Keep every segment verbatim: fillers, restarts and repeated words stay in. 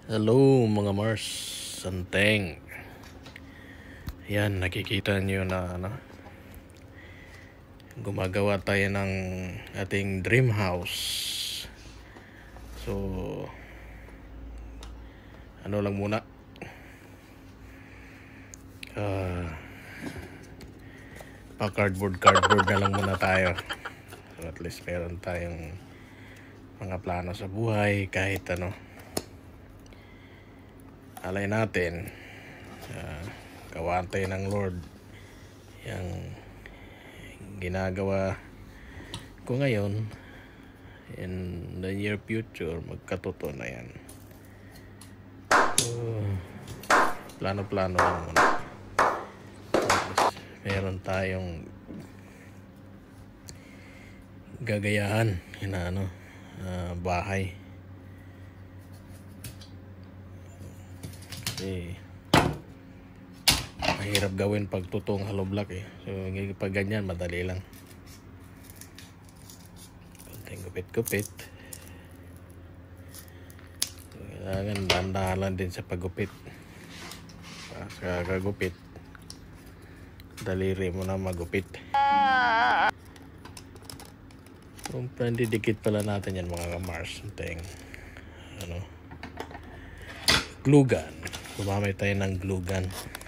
Hello mga Mars, Santeng. Yan, nakikita nyo na ano, gumagawa tayo ng ating dream house. So ano lang muna, uh, pa cardboard cardboard na lang muna tayo. So at least meron tayong mga plano sa buhay, kahit ano alay natin, uh, gawaan tayo ng Lord yung ginagawa ko ngayon. In the near future magkatotoo na yan. So plano-plano lang muna. Tapos meron tayong gagayahan yun na ano, uh, bahay. Eh, mahirap gawin pag tutong hollow block eh. So pag ganyan madali lang. Konting gupit-gupit. So, kailangan dandahan din sa paggupit. Sa kagupit, daliri mo na magupit. So didikit pala natin yan mga Mars. Teng ano, glue gun. Gumamit tayo ng glue gun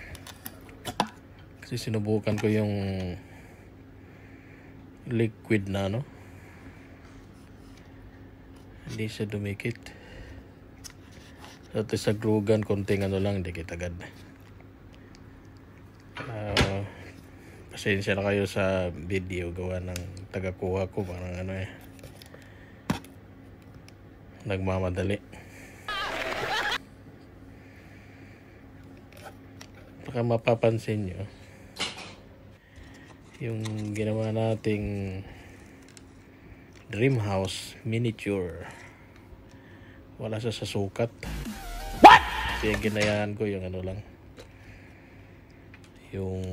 kasi sinubukan ko yung liquid na ano, hindi siya dumikit. At sa glue gun konting ano lang, dikit agad. Uh, pasensya na kayo sa video, gawa ng tagakuha ko parang ano eh, nagmamadali. Baka mapapansin nyo yung ginawa nating dream house miniature, wala siya sa sukat. What? Kasi ginayaan ko yung ano lang, yung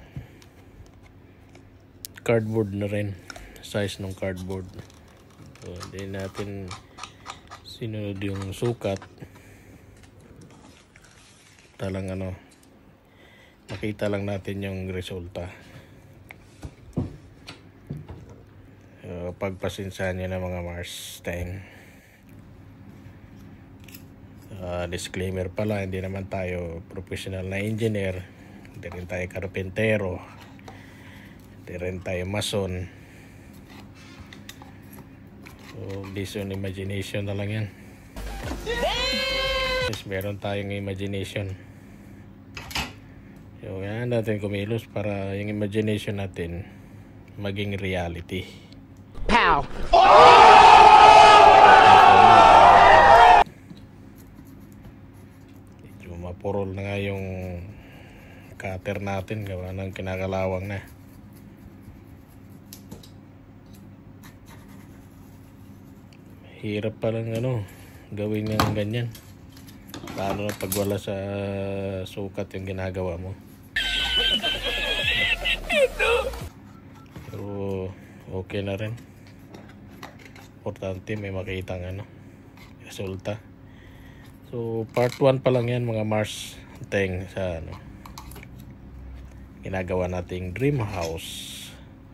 cardboard na rin, size ng cardboard. So hindi natin sinunod yung sukat. Talang ano, makita lang natin yung resulta. So, pagpasensahan nyo na mga Mars Teng. Uh, disclaimer pala, hindi naman tayo professional na engineer, hindi rin tayo karpentero, hindi rin tayo mason. So based on imagination na lang yan. Yes, meron tayong imagination. So yan natin kumilos para yung imagination natin maging reality. Pow! Medyo mapurol na nga yung cutter natin, gawa ng kinakalawang na. Hirap palang ano, gawin ng ganyan. Paano na pag wala sa sukat yung ginagawa mo. Pero okay na rin. Importante may makita ng ano, resulta. So part one pa lang yan mga Mars Teng sa ano, ginagawa nating dream house.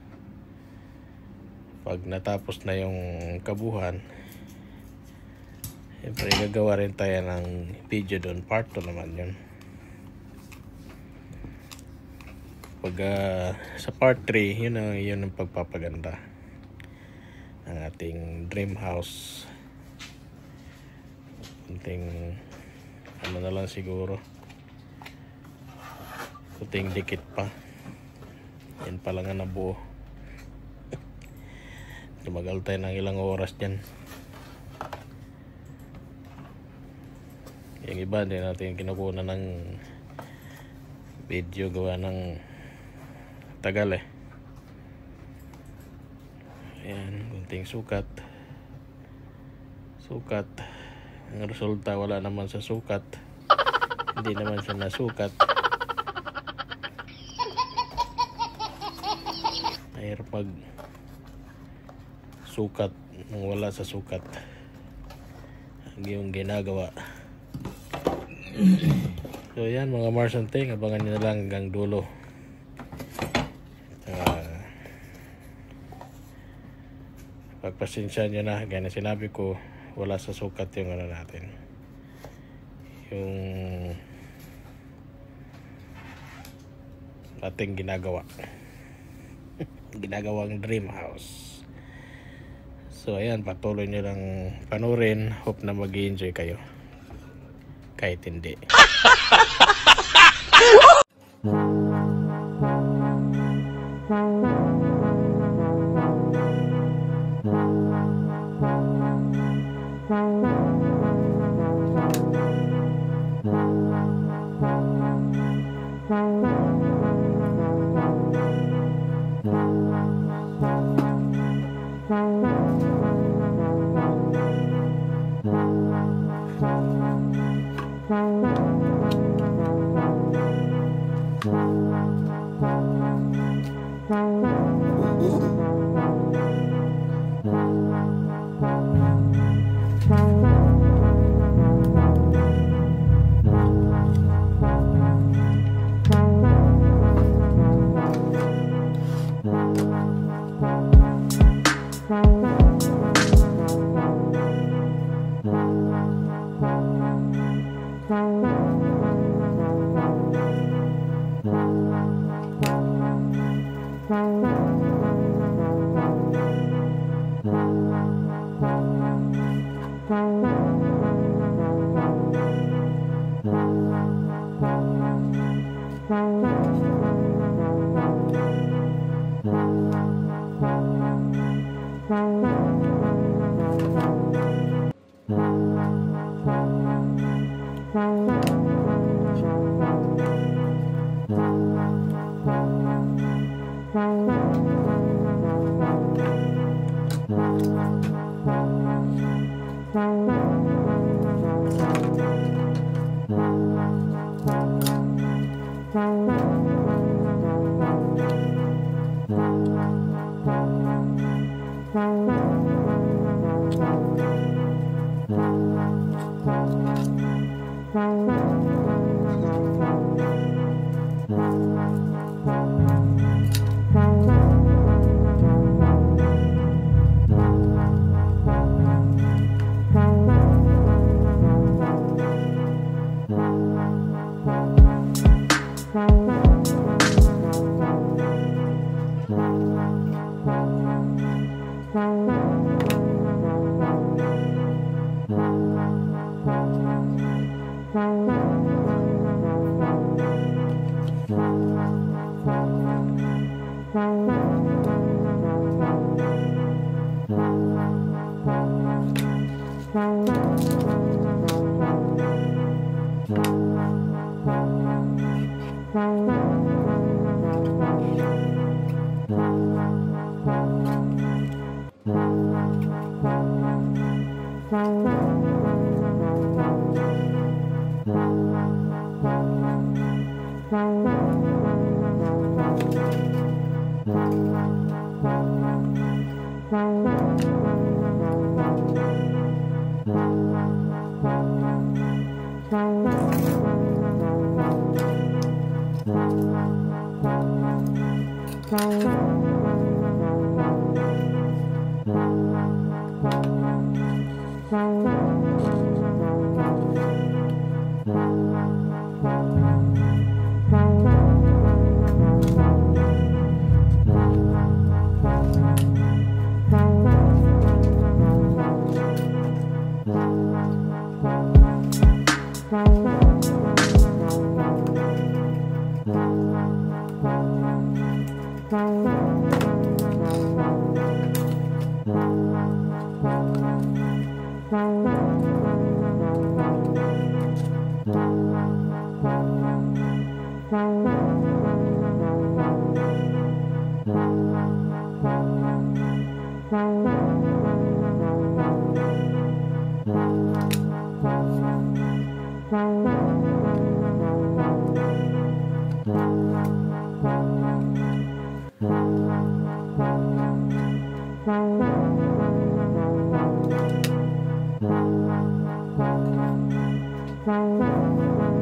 Pag natapos na yung kabuhan, siyempre gagawa rin tayo ng video doon, part two naman yun. Pag uh, sa part three, yun ang, yun ang pagpapaganda ng ating dream house. Kunting ano na lang siguro, kunting dikit pa, yan pa lang ang nabuo. Tumagal tayo ng ilang oras dyan. Yung iba din natin kinukuha ng video, gawa ng tagal eh. Ayan, kunting sukat sukat ang resulta wala naman sa sukat, hindi naman siya nasukat. Mahirap pag sukat nang wala sa sukat. Ang yung ginagawa So yan mga Mars and Ting, abangan nyo na lang hanggang dulo. Uh, pagpasensya nyo na, gaya na sinabi ko, wala sa sukat yung ano natin, yung ating ginagawa ginagawang dream house. So ayan, patuloy nyo lang panurin. Hope na mag-enjoy kayo kahit hindi. Thank you.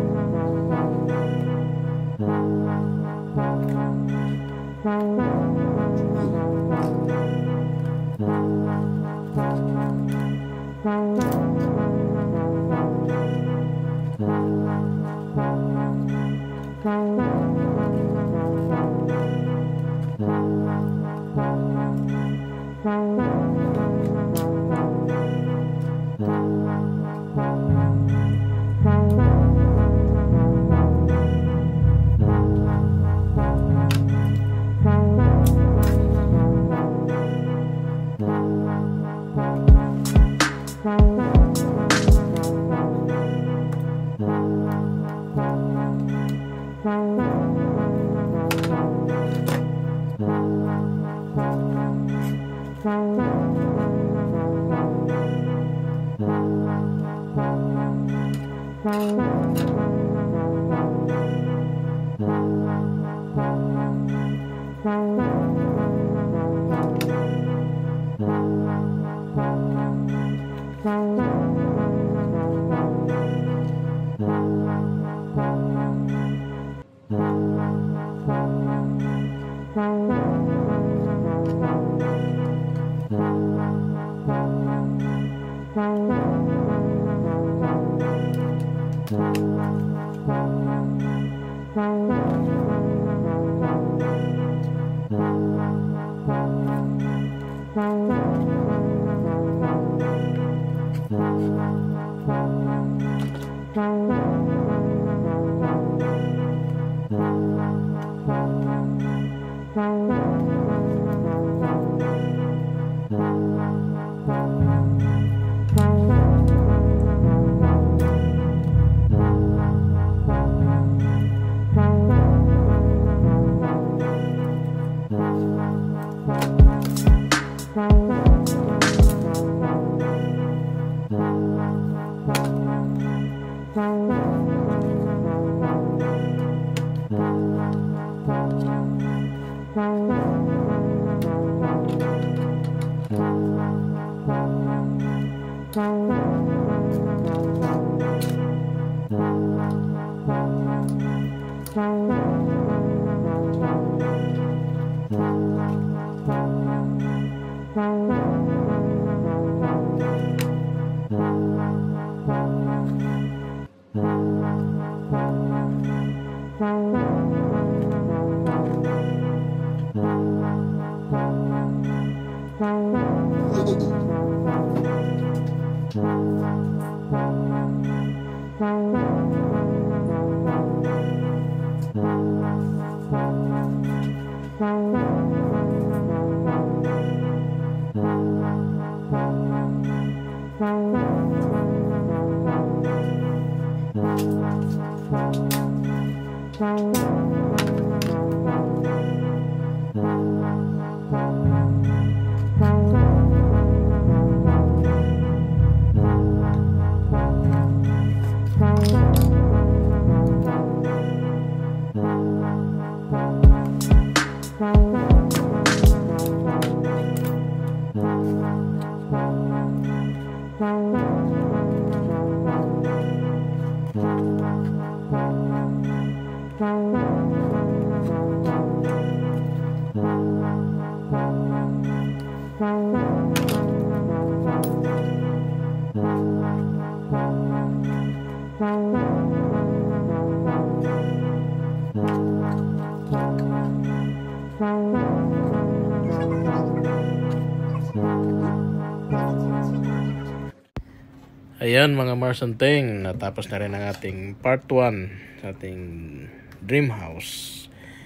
Ayan mga Mars and Ting, natapos na rin ang ating part one sa ating dream house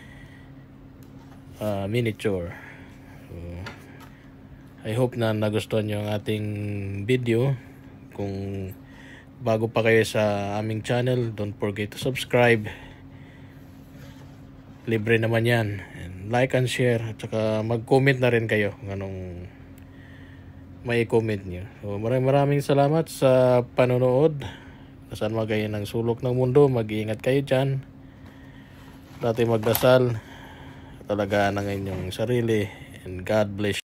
uh, miniature. So, I hope na nagustuhan nyo ang ating video. Kung bago pa kayo sa aming channel, don't forget to subscribe. Libre naman yan. And like and share, at saka mag-comment na rin kayo kung anong may comment nyo. So, maraming maraming salamat sa panonood. Saan magayon ng sulok ng mundo, mag-iingat kayo dyan. Dati magdasal, talaga ng inyong sarili, and God bless you.